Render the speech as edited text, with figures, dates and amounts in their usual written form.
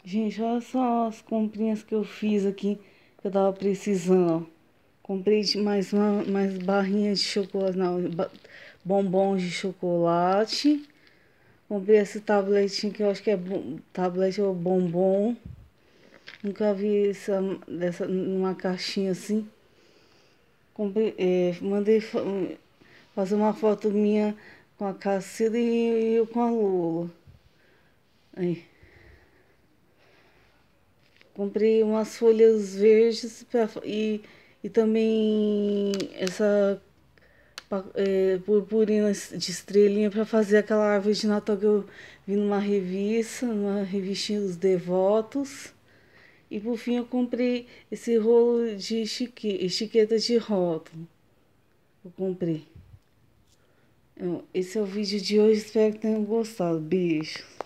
Gente, olha só as comprinhas que eu fiz aqui, que eu tava precisando, ó. Comprei mais barrinhas de chocolate, não, bombons de chocolate. Comprei esse tabletinho que eu acho que é tablete ou bombom. Nunca vi numa caixinha assim. Comprei, mandei fazer uma foto minha com a Cacilda e eu com a Lula. Aí. Comprei umas folhas verdes e também essa purpurina de estrelinha para fazer aquela árvore de Natal que eu vi numa revistinha dos Devotos. E por fim eu comprei esse rolo de etiqueta de rótulo. Eu comprei. Esse é o vídeo de hoje, espero que tenham gostado. Beijo.